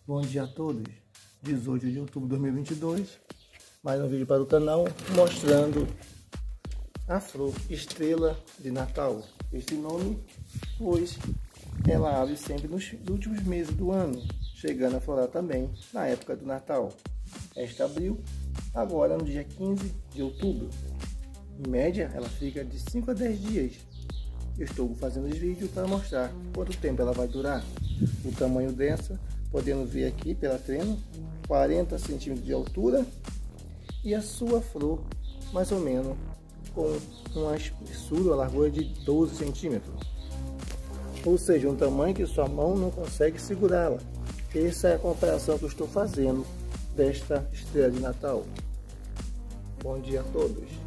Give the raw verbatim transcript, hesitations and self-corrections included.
Bom dia a todos, dezoito de outubro de dois mil e vinte e dois, mais um vídeo para o canal mostrando a flor estrela de Natal. Este nome, pois ela abre sempre nos últimos meses do ano, chegando a florar também na época do Natal. Esta abriu agora no dia quinze de outubro. Em média, ela fica de cinco a dez dias. Eu estou fazendo esse vídeo para mostrar quanto tempo ela vai durar. O tamanho dessa, podemos ver aqui pela trena, quarenta centímetros de altura, e a sua flor mais ou menos com uma espessura, uma largura de doze centímetros. Ou seja, um tamanho que sua mão não consegue segurá-la. Essa é a comparação que eu estou fazendo desta estrela de Natal. Bom dia a todos.